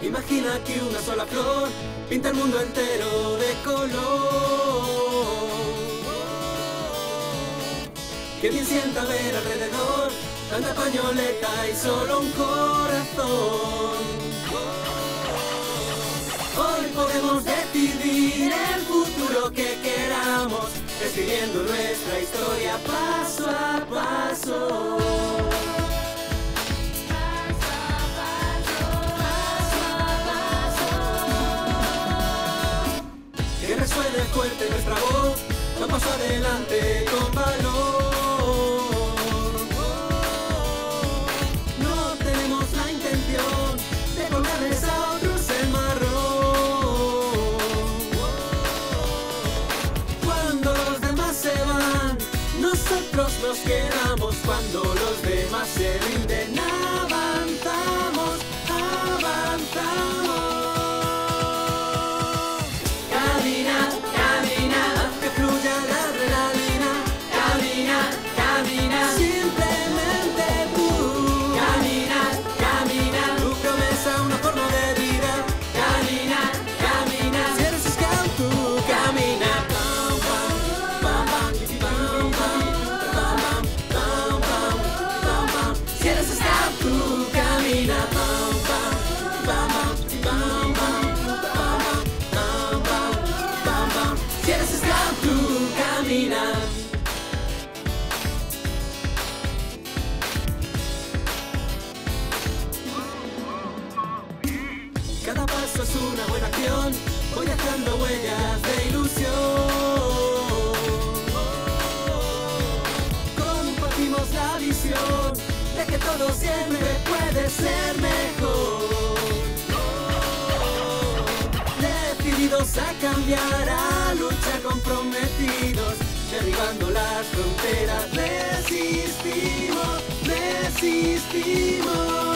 Imagina que una sola flor pinta el mundo entero de color. Que bien sienta ver alrededor tanta pañoleta y solo un corazón. Hoy podemos decidir el futuro que queramos, escribiendo nuestra historia paso a paso. Que resuene fuerte nuestra voz, un paso adelante con valor. No tenemos la intención de colgarles a otros el marrón. Cuando los demás se van, nosotros nos quedamos. Cuando los demás se rinden, avanzamos, avanzamos. Camina, camina, haz que fluya la adrenalina. Camina, camina, simplemente tú. Camina, camina, tu promesa, una forma de vida. Camina, camina, si eres scout tú. Camina, pam, pam, pam, pam, pam, pam, pam, pam, pam, pam. Si eres scout tú. Camina, pam, pam, pam, pam, pam, pam. Si eres scout tú, camina. Cada paso es una buena acción, voy dejando huellas de ilusión. Compartimos la visión de que todo siempre puede ser mejor. Decididos a cambiar, a luchar comprometidos, derribando las fronteras, resistimos, resistimos.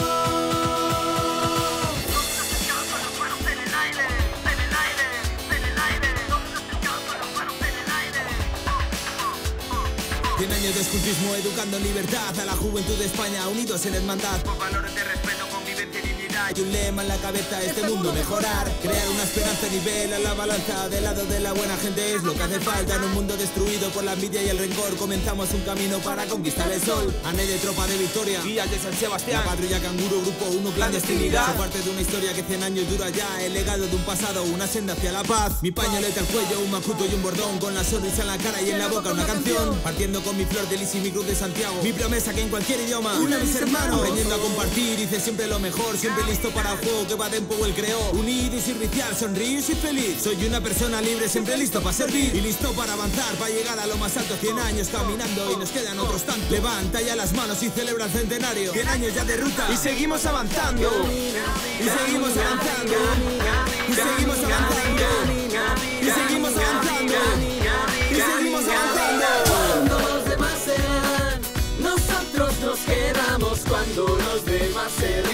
Cien años de escultismo educando en libertad a la juventud de España, unidos en hermandad. Por valores de respeto, convivencia y dignidad. Y un lema en la cabeza, este mundo mejorar. Crear una esperanza a nivel a la balanza. Del lado de la buena gente es lo que hace falta. En un mundo destruido por la envidia y el rencor, comenzamos un camino para conquistar el sol. Aney de tropa de Victoria, guías de San Sebastián. La patrulla canguro, grupo 1, clandestinidad. Soy parte de una historia que 100 años dura ya. El legado de un pasado, una senda hacia la paz. Mi pañoleta al cuello, un macuto y un bordón. Con la sonrisa en la cara y en la boca una canción. Partiendo con mi flor de lis y mi cruz de Santiago. Mi promesa que en cualquier idioma, una mis hermanos. Aprendiendo a compartir, hice siempre lo mejor. Siempre listo para el juego que Baden Powell creó. Unido y servicial, sonrío y soy feliz. Soy una persona libre, siempre listo para servir. Y listo para avanzar, para llegar a lo más alto. 100 años caminando y nos quedan otros tantos. Levanta ya las manos y celebra el centenario. 100 años ya de ruta y seguimos avanzando. Y seguimos avanzando. Y seguimos avanzando. Y seguimos avanzando. Y seguimos avanzando. Cuando los demás se van, nosotros nos quedamos. Cuando los demás se